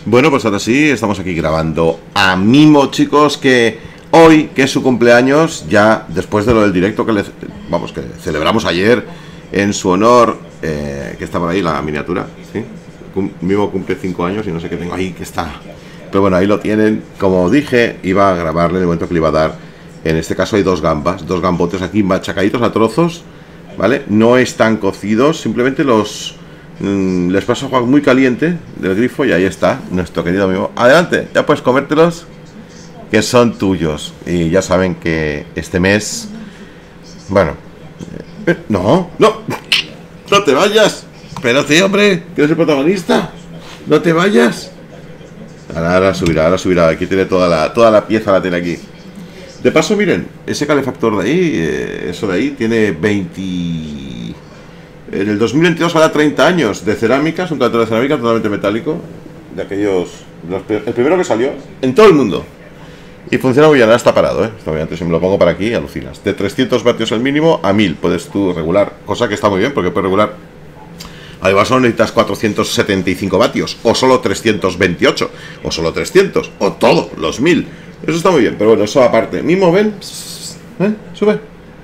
Bueno, pues ahora sí, estamos aquí grabando a Mimo, chicos, que hoy, que es su cumpleaños, ya después de lo del directo que que celebramos ayer en su honor, que está por ahí la miniatura, ¿sí? Mimo cumple 5 años y no sé qué tengo ahí, que está. Pero bueno, ahí lo tienen. Como dije, iba a grabarle en el momento que le iba a dar. En este caso hay dos gambotes aquí machacaditos a trozos, ¿vale? No están cocidos, simplemente les paso agua muy caliente del grifo y ahí está nuestro querido amigo. Adelante, ya puedes comértelos, que son tuyos. Y ya saben que este mes, bueno, no te vayas. Espérate, hombre, que eres el protagonista. No te vayas. Ahora subirá. Aquí tiene toda la pieza, la tiene aquí. De paso, miren, ese calefactor de ahí, eso de ahí, tiene 20... En el 2022 hará 30 años de cerámica, es un calefactor de cerámica totalmente metálico, de aquellos... el primero que salió en todo el mundo. Y funciona muy bien, ahora está parado, está muy bien. Si me lo pongo para aquí, alucinas. De 300 vatios el mínimo a 1000 puedes tú regular, cosa que está muy bien, porque puedes regular. Además solo necesitas 475 vatios, o solo 328, o solo 300, o todo, los 1000. Eso está muy bien, pero bueno, eso aparte. Mimo, ven, sube.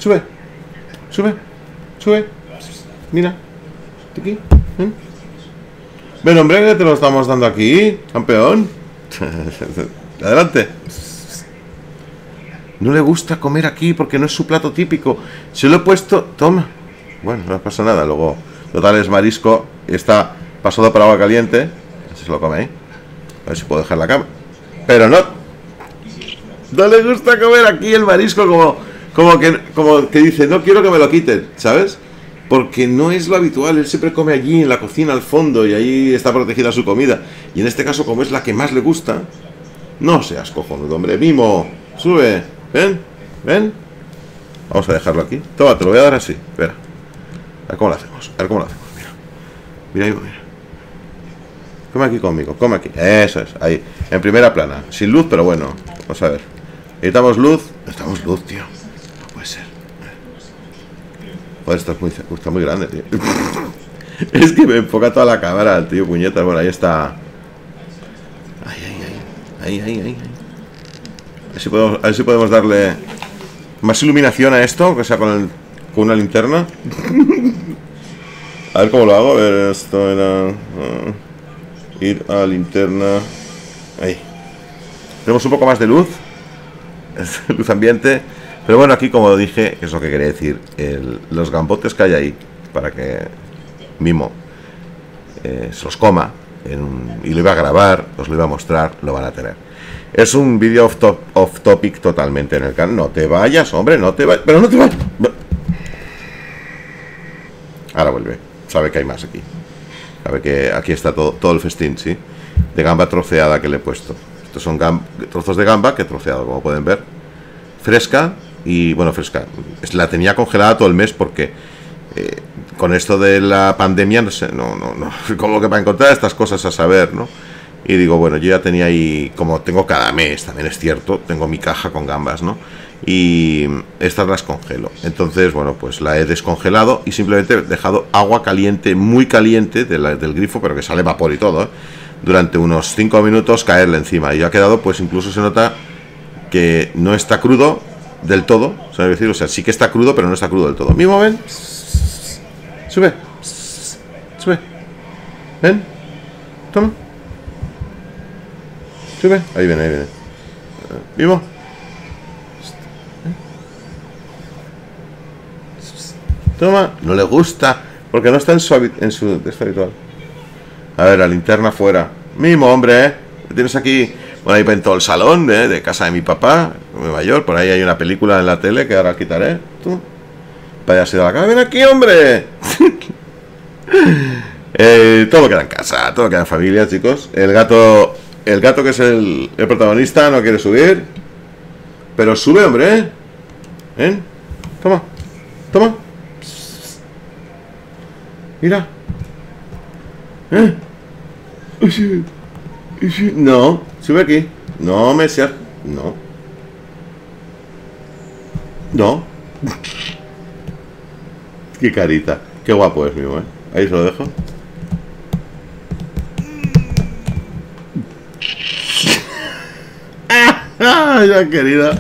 Mira, aquí, ven, hombre, que te lo estamos dando aquí, campeón. Adelante. No le gusta comer aquí porque no es su plato típico. Se lo he puesto, toma. Bueno, no pasa nada, luego, total, es marisco, está pasado por agua caliente. Así se lo come ahí. A ver si puedo dejar la cama. Pero no le gusta comer aquí el marisco como que dice, no quiero que me lo quiten, ¿sabes? Porque no es lo habitual, él siempre come allí en la cocina al fondo y ahí está protegida su comida. Y en este caso, como es la que más le gusta, no seas cojonudo, hombre. Mimo, sube, ven. Vamos a dejarlo aquí. Toma, te lo voy a dar así, espera. A ver cómo lo hacemos, mira. Come aquí conmigo, come aquí. Eso es, ahí, en primera plana. Sin luz, pero bueno, vamos a ver. Necesitamos luz, tío. No puede ser. Joder, esto está muy grande, tío. Es que me enfoca toda la cámara el tío, puñetas. Bueno, ahí está. Ahí. A ver si podemos darle más iluminación a esto, que sea con una linterna. A ver cómo lo hago. A ver, esto era... ir a linterna. Ahí. Tenemos un poco más de luz. Luz ambiente. Pero bueno, aquí como dije, que es lo que quería decir, los gambotes que hay ahí, para que Mimo se los coma, y lo iba a grabar, os lo iba a mostrar, lo van a tener. Es un vídeo off topic totalmente en el canal. No te vayas, hombre, no te vayas. Pero no te vayas. Ahora vuelve. Sabe que hay más aquí. Sabe que aquí está todo el festín, ¿sí? De gamba troceada que le he puesto. Estos son trozos de gamba que he troceado, como pueden ver. Fresca. Y bueno, fresca. La tenía congelada todo el mes porque con esto de la pandemia, no sé, no. Como que para encontrar estas cosas a saber, ¿no? Y digo, bueno, yo ya tenía ahí, como tengo cada mes, también es cierto, tengo mi caja con gambas, ¿no? Y estas las congelo. Entonces, bueno, pues la he descongelado y simplemente he dejado agua caliente, muy caliente del grifo, pero que sale vapor y todo, durante unos 5 minutos caerle encima. Y ha quedado, pues incluso se nota que no está crudo del todo, ¿sabes decir? O sea, sí que está crudo, pero no está crudo del todo. Mimo, ven. Sube. Ven. Toma. Sube. Ahí viene. Mimo. Toma. No le gusta, porque no está en su esto habitual. A ver, la linterna fuera. Mimo, hombre, tienes aquí... Bueno, ahí ven todo el salón de casa de mi papá, Nueva York. Por ahí hay una película en la tele que ahora quitaré. Tú, vayas a ir a la cama. ¡Ven aquí, hombre! Todo queda en casa, todo queda en familia, chicos. El gato que es el protagonista no quiere subir. Pero sube, hombre. ¿Ven? Toma. Mira. No, sube aquí. No me seas. No. Qué carita. Qué guapo es, Mimo, Ahí se lo dejo. ¡Ay, ya querida!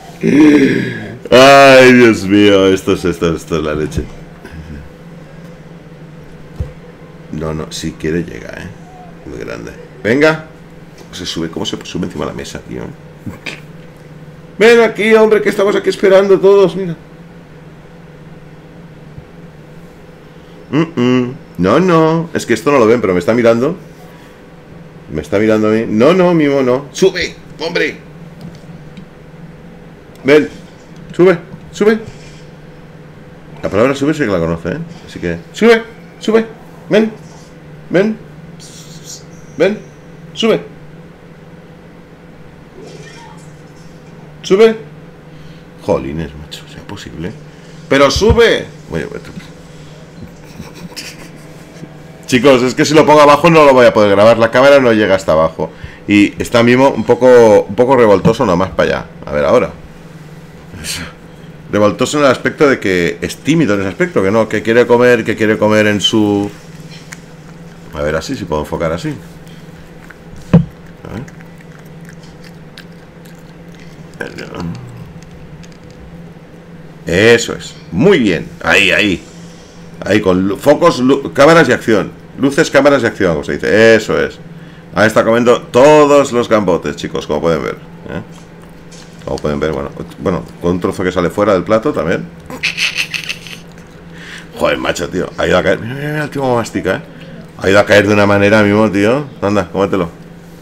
¡Ay, Dios mío! Esto es la leche. No, si quiere llega, muy grande. Venga. Se sube, ¿cómo se sube encima de la mesa, tío? Ven aquí, hombre, que estamos aquí esperando todos, mira. No, es que esto no lo ven, pero me está mirando. Me está mirando a mí. No, Mimo, no. ¡Sube, hombre! Ven, sube. La palabra sube sí que la conoce, Así que, sube, ven, sube. Jolines, macho, sea posible. ¡Pero sube! Bueno, chicos, es que si lo pongo abajo no lo voy a poder grabar. La cámara no llega hasta abajo. Y está Mimo un poco revoltoso nomás para allá. A ver, ahora. Revoltoso en el aspecto de que es tímido en ese aspecto, que no, que quiere comer en su... A ver, así, si puedo enfocar así. A ver. Eso es, muy bien. Ahí con focos, cámaras y acción. Luces, cámaras y acción, como se dice. Eso es. Ahí está comiendo todos los gambotes, chicos, como pueden ver. Como pueden ver, bueno, con un trozo que sale fuera del plato también. Joder, macho, tío. Ha ido a caer. Mira el tío como mastica, Ha ido a caer de una manera mismo, tío. Anda, cómetelo.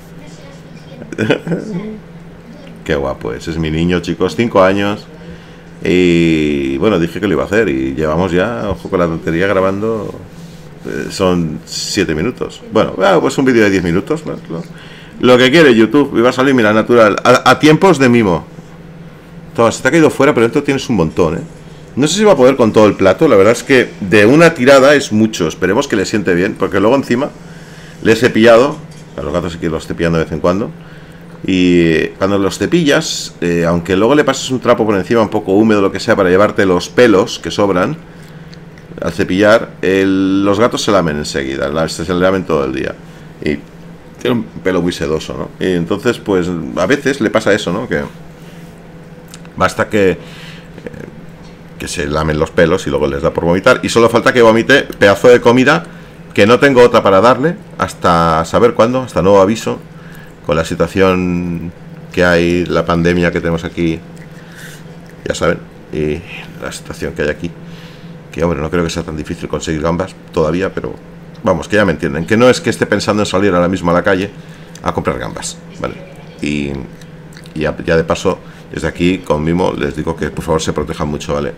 Qué guapo es mi niño, chicos. 5 años. Y bueno, dije que lo iba a hacer. Y llevamos ya, ojo con la tontería, grabando. Son 7 minutos. Bueno, pues un vídeo de 10 minutos. Lo que quiere YouTube. Y va a salir, mira, natural. A tiempos de mimo. Toma, se te ha caído fuera, pero dentro tienes un montón, No sé si va a poder con todo el plato. La verdad es que de una tirada es mucho. Esperemos que le siente bien, porque luego encima le he cepillado. A los gatos sí que los estoy cepillando de vez en cuando. Y cuando los cepillas, aunque luego le pases un trapo por encima un poco húmedo, lo que sea, para llevarte los pelos que sobran al cepillar, los gatos se lamen enseguida, se lamen todo el día. Y tiene un pelo muy sedoso, ¿no? Y entonces, pues, a veces le pasa eso, ¿no? Que basta que se lamen los pelos y luego les da por vomitar. Y solo falta que vomite pedazo de comida, que no tengo otra para darle, hasta saber cuándo, hasta nuevo aviso. Con la situación que hay, la pandemia que tenemos aquí, ya saben, y la situación que hay aquí, que hombre, no creo que sea tan difícil conseguir gambas todavía, pero vamos, que ya me entienden, que no es que esté pensando en salir ahora mismo a la calle a comprar gambas, ¿vale? Y ya de paso, desde aquí con Mimo les digo que por favor se protejan mucho, ¿vale?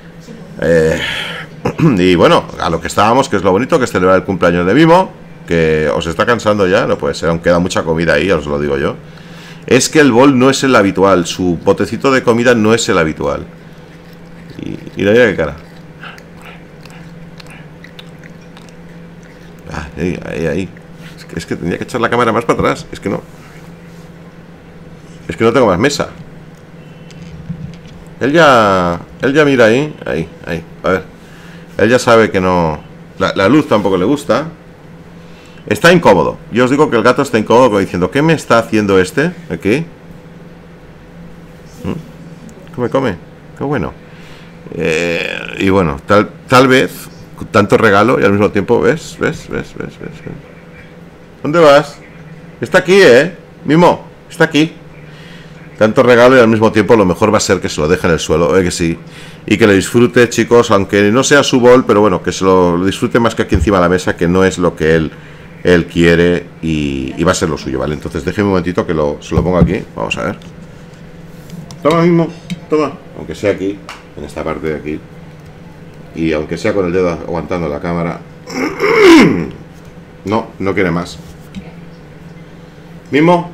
Y bueno, a lo que estábamos, que es lo bonito, que es celebrar el cumpleaños de Mimo. Que os está cansando ya, no puede ser, aún queda mucha comida ahí, os lo digo yo. Es que el bol no es el habitual, su potecito de comida no es el habitual. Y mira qué cara. Ahí. Es que tendría que echar la cámara más para atrás. Es que no tengo más mesa. Él ya mira ahí. A ver. Él ya sabe que no. La luz tampoco le gusta. Está incómodo. Yo os digo que el gato está incómodo, como diciendo, ¿qué me está haciendo este? ¿Aquí? Come. Qué bueno. Y bueno, tal vez, con tanto regalo y al mismo tiempo, ¿ves? ¿Dónde vas? Está aquí, Mimo, está aquí. Tanto regalo y al mismo tiempo lo mejor va a ser que se lo deje en el suelo, que sí. Y que lo disfrute, chicos, aunque no sea su bol, pero bueno, que se lo disfrute más que aquí encima de la mesa, que no es lo que él quiere y va a ser lo suyo, ¿vale? Entonces déjeme un momentito que se lo pongo aquí. Vamos a ver. Toma, Mimo, toma. Aunque sea aquí, en esta parte de aquí. Y aunque sea con el dedo aguantando la cámara. No quiere más. Mimo.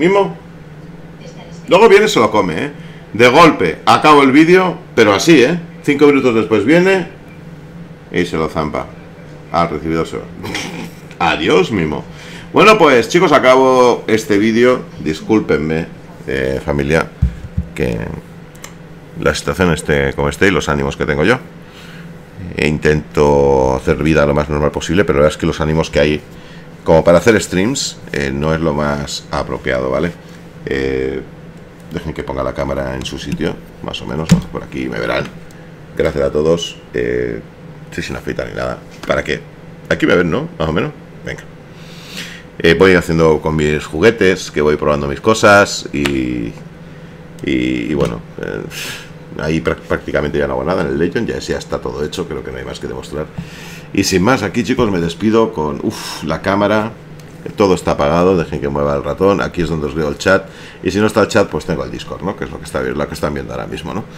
Luego viene y se lo come, De golpe, acabo el vídeo, pero así, 5 minutos después viene y se lo zampa. Al recibidor se va. Adiós, Mimo. Bueno, pues chicos, acabo este vídeo. Discúlpenme, familia, que la situación esté como esté y los ánimos que tengo yo. Intento hacer vida lo más normal posible, pero la verdad es que los ánimos que hay como para hacer streams no es lo más apropiado, ¿vale? Dejen que ponga la cámara en su sitio, más o menos. Por aquí me verán. Gracias a todos. Estoy sin afeitar ni nada. ¿Para qué? Aquí me ven, ¿no? Más o menos. Venga. Voy haciendo con mis juguetes, que voy probando mis cosas y bueno, ahí prácticamente ya no hago nada en el Legend, ya está todo hecho, creo que no hay más que demostrar. Y sin más, aquí chicos me despido con la cámara, todo está apagado, dejen que mueva el ratón, aquí es donde os veo el chat, y si no está el chat pues tengo el Discord, ¿no? Que es lo que están viendo ahora mismo, ¿no?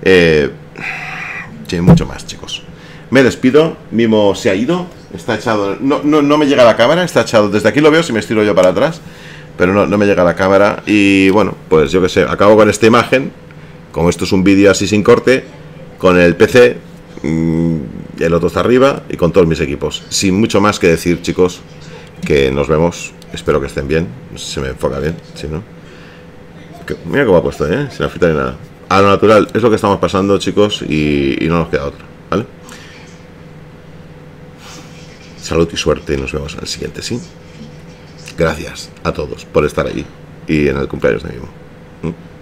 Sin mucho más, chicos. Me despido, Mimo se ha ido, está echado, no me llega la cámara, está echado, desde aquí lo veo si me estiro yo para atrás, pero no me llega la cámara. Y bueno, pues yo que sé, acabo con esta imagen, como esto es un vídeo así sin corte, con el PC, el otro está arriba y con todos mis equipos. Sin mucho más que decir, chicos, que nos vemos, espero que estén bien, no sé si se me enfoca bien, si no. Mira cómo ha puesto, sin afeitar ni nada. A lo natural, es lo que estamos pasando, chicos, y no nos queda otra, ¿vale? Salud y suerte y nos vemos en el siguiente, ¿sí? Gracias a todos por estar allí y en el cumpleaños de Mimo.